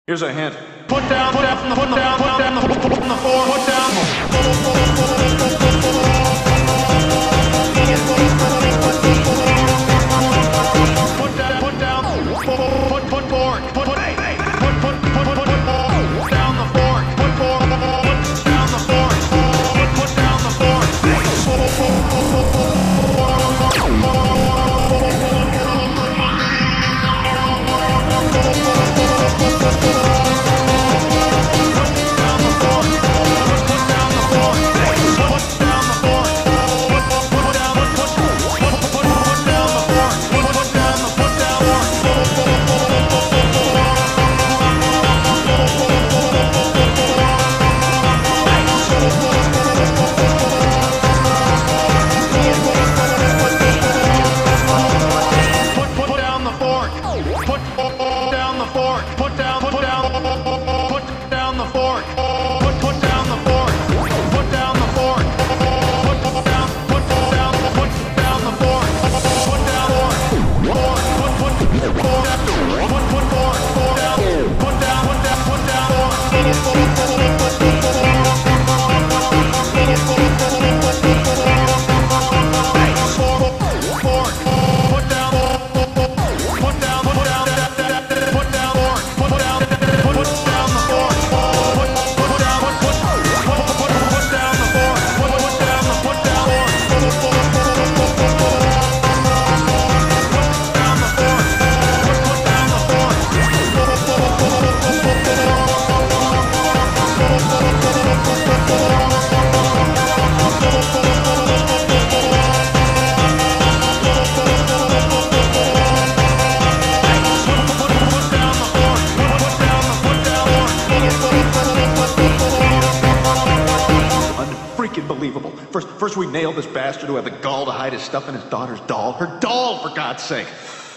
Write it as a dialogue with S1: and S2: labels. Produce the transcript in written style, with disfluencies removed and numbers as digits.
S1: Here's a hint. Put down the floor, put down. Unbelievable. First we nail this bastard who had the gall to hide his stuff in his daughter's doll. Her doll, for God's sake.